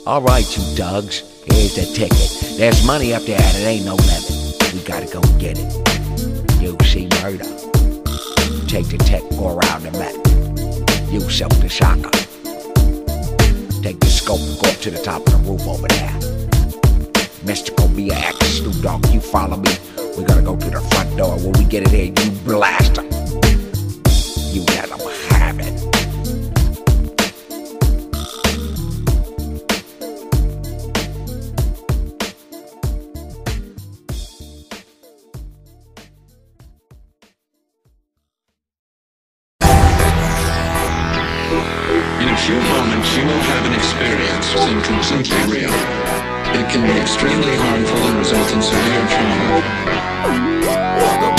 Alright, you thugs, here's the ticket. There's money up there and it ain't no limit. We gotta go get it. You see murder. Take the tech, go around the map. You shoot the shotgun. Take the scope and go up to the top of the roof over there. Mystical BX, Snoop Dogg, you follow me. We gotta go to the front door. When we get it here, you blast them. You let them have it. In a few moments, you will have an experience seem completely real. It can be extremely harmful and result in severe trauma.